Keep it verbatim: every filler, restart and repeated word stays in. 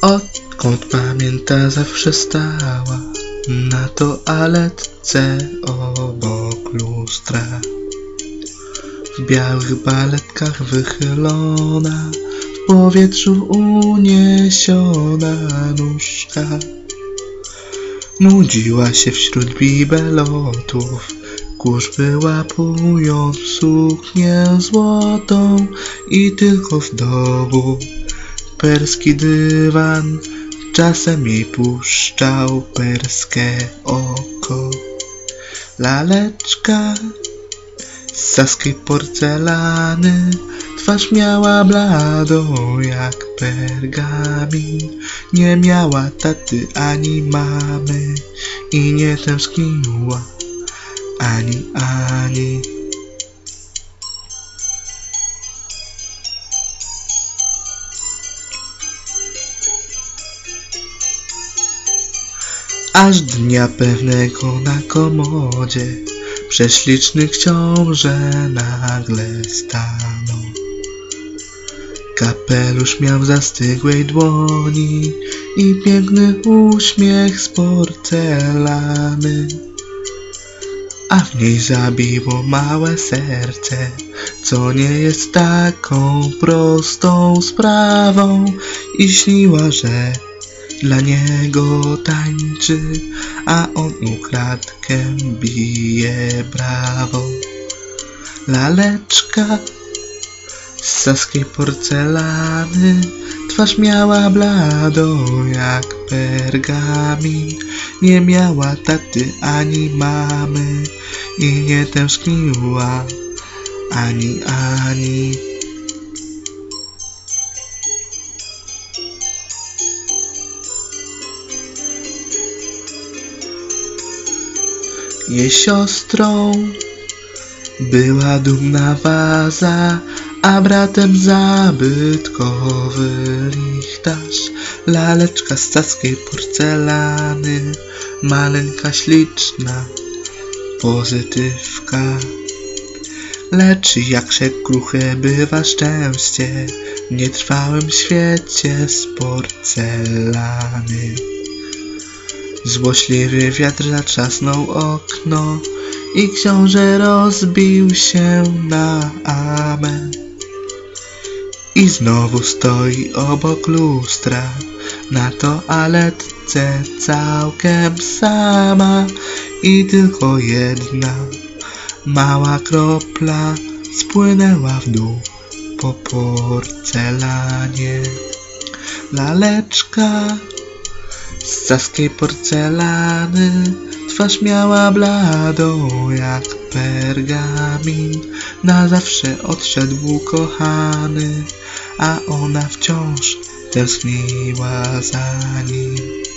Odkąd pamięta, zawsze stała na toaletce obok lustra. W białych baletkach wychylona, w powietrzu uniesiona nóżka. Nudziła się wśród bibelotów, kurz wyłapując suknię złotą i tylko w domu perski dywan czasem jej puszczał perskie oko. Laleczka z saskiej porcelany, twarz miała bladą jak pergamin. Nie miała taty ani mamy i nie tęskniła ani ani. Aż dnia pewnego na komodzie prześliczny książę nagle stanął. Kapelusz miał w zastygłej dłoni i piękny uśmiech z porcelany, a w niej zabiło małe serce, co nie jest taką prostą sprawą, i śniła, że dla niego tańczy, a on ukradkiem bije brawo. Laleczka z saskiej porcelany, twarz miała bladą jak pergamin. Nie miała taty ani mamy i nie tęskniła ani ani. Jej siostrą była dumna waza, a bratem zabytkowy lichtarz. Laleczka z saskiej porcelany, maleńka, śliczna pozytywka. Lecz jakże kruche bywa szczęście w nietrwałym świecie z porcelany. Złośliwy wiatr zatrzasnął okno i książę rozbił się na amen. I znowu stoi obok lustra na toaletce całkiem sama, i tylko jedna mała kropla spłynęła w dół po porcelanie. Laleczka z saskiej porcelany, twarz miała bladą jak pergamin. Na zawsze odszedł kochany, a ona wciąż tęskniła za nim.